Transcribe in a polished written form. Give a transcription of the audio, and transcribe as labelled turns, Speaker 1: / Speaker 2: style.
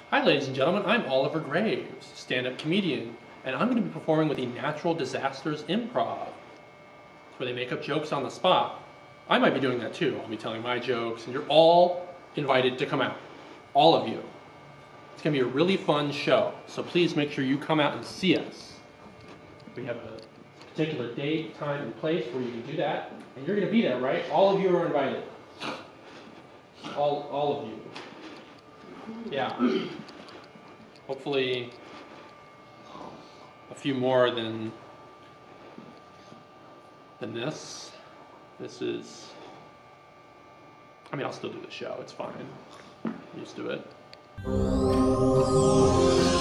Speaker 1: Hi, ladies and gentlemen. I'm Oliver Graves, stand-up comedian, and I'm going to be performing with the Natural Disasters Improv. It's where they make up jokes on the spot. I might be doing that too. I'll be telling my jokes, and you're all invited to come out. All of you. It's going to be a really fun show, so please make sure you come out and see us. We have a particular date, time, and place where you can do that, and you're going to be there, right? All of you are invited. All of you. Yeah. Hopefully a few more than this. This is, I mean, I'll still do the show. It's fine. I'm used to it.